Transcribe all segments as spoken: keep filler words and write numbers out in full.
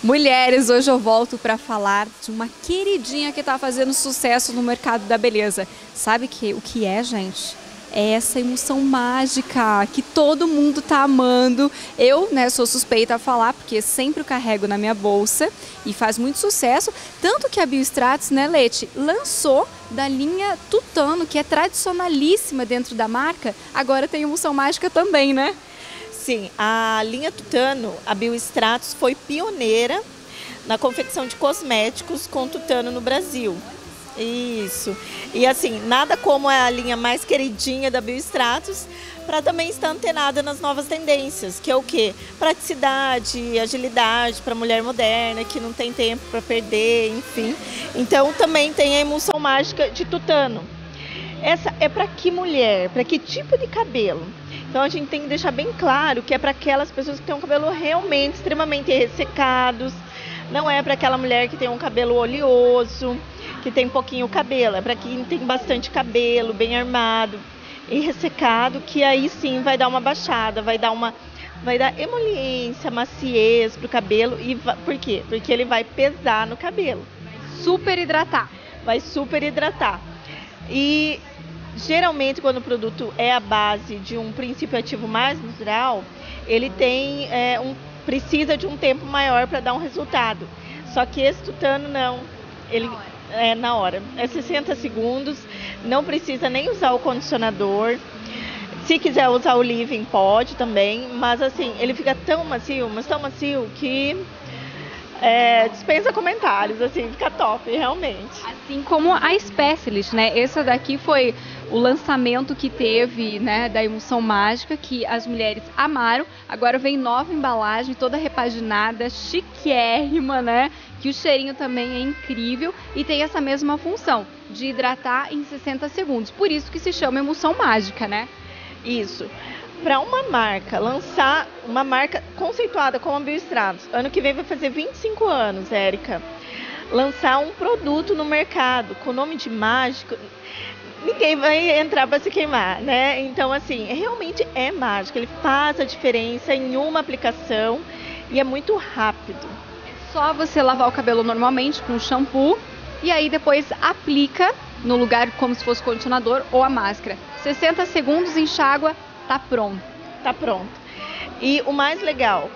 Mulheres, hoje eu volto para falar de uma queridinha que está fazendo sucesso no mercado da beleza. Sabe que, o que é, gente? É essa emulsão mágica que todo mundo tá amando. Eu, né, sou suspeita a falar porque sempre o carrego na minha bolsa e faz muito sucesso. Tanto que a Biostratos, né, Leti, lançou da linha Tutano, que é tradicionalíssima dentro da marca. Agora tem emulsão mágica também, né? Sim, a linha Tutano, a Biostratos, foi pioneira na confecção de cosméticos com tutano no Brasil. Isso. E assim, nada como é a linha mais queridinha da Biostratos para também estar antenada nas novas tendências, que é o quê? Praticidade, agilidade para a mulher moderna, que não tem tempo para perder, enfim. Então também tem a emulsão mágica de tutano. Essa é para que mulher? Para que tipo de cabelo? Então a gente tem que deixar bem claro que é para aquelas pessoas que têm um cabelo realmente extremamente ressecados, não é para aquela mulher que tem um cabelo oleoso, que tem pouquinho cabelo, é para quem tem bastante cabelo, bem armado e ressecado, que aí sim vai dar uma baixada, vai dar uma vai dar emoliência, maciez pro cabelo. E vai, por quê? Porque ele vai pesar no cabelo. Super hidratar. Vai super hidratar. E geralmente quando o produto é a base de um princípio ativo mais natural, ele tem é, um, precisa de um tempo maior para dar um resultado. Só que esse tutano não, ele é na hora, é sessenta segundos, não precisa nem usar o condicionador. Se quiser usar o leave-in pode também, mas assim, ele fica tão macio, mas tão macio que É, dispensa comentários, assim, fica top, realmente. Assim como a Specialist, né? Essa daqui foi o lançamento que teve, né, da emulsão mágica, que as mulheres amaram. Agora vem nova embalagem, toda repaginada, chiquérrima, né? Que o cheirinho também é incrível e tem essa mesma função de hidratar em sessenta segundos. Por isso que se chama emulsão mágica, né? Isso. Para uma marca lançar, uma marca conceituada como a Biostratos, ano que vem vai fazer vinte e cinco anos, Érica, lançar um produto no mercado com o nome de mágico, ninguém vai entrar para se queimar, né? Então, assim, realmente é mágico, ele faz a diferença em uma aplicação e é muito rápido. É só você lavar o cabelo normalmente com shampoo e aí depois aplica no lugar como se fosse condicionador ou a máscara. sessenta segundos, enxágua, tá pronto. Tá pronto. E o mais legal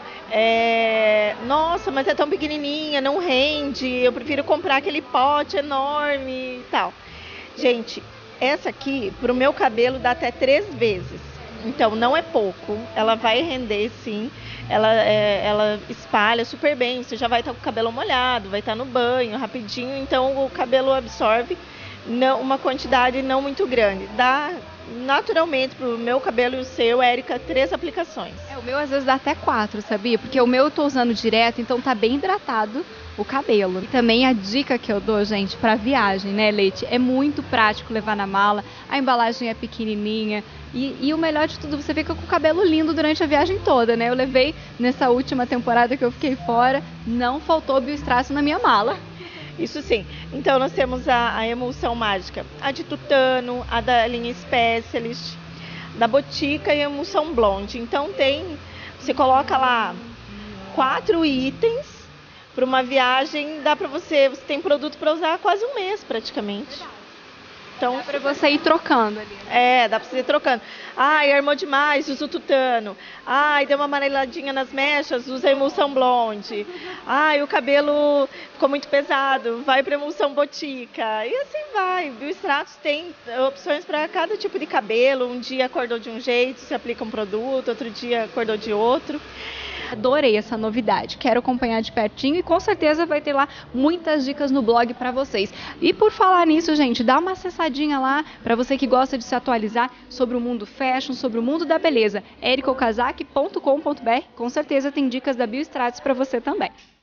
é... Nossa, mas é tão pequenininha, não rende, eu prefiro comprar aquele pote enorme e tal. Gente, essa aqui, pro meu cabelo, dá até três vezes. Então, não é pouco. Ela vai render, sim. Ela, é, ela espalha super bem. Você já vai estar com o cabelo molhado, vai estar no banho rapidinho. Então, o cabelo absorve não, uma quantidade não muito grande. Dá naturalmente pro meu cabelo e o seu, Érica, três aplicações. É, o meu às vezes dá até quatro, sabia? Porque o meu eu tô usando direto, então tá bem hidratado o cabelo. E também a dica que eu dou, gente, pra viagem, né, Leite? É muito prático levar na mala, a embalagem é pequenininha e, e o melhor de tudo, você fica com o cabelo lindo durante a viagem toda, né? Eu levei nessa última temporada que eu fiquei fora, não faltou Biostratos na minha mala. Isso sim. Então nós temos a, a emulsão mágica, a de tutano, a da linha Specialist, da Botica e a emulsão blonde. Então tem, você coloca lá quatro itens para uma viagem, dá para você, você tem produto para usar quase um mês praticamente. Então, dá para você ir trocando ali. É, dá para você ir trocando. Ai, armou demais, usa o tutano. Ai, deu uma amareladinha nas mechas, usa a emulsão blonde. Ai, o cabelo ficou muito pesado, vai para emulsão botica. E assim vai. Biostratos tem opções para cada tipo de cabelo. Um dia acordou de um jeito, se aplica um produto, outro dia acordou de outro. Adorei essa novidade, quero acompanhar de pertinho e com certeza vai ter lá muitas dicas no blog para vocês. E por falar nisso, gente, dá uma acessadinha lá para você que gosta de se atualizar sobre o mundo fashion, sobre o mundo da beleza, erica okazaki ponto com ponto br, com certeza tem dicas da Biostratos para você também.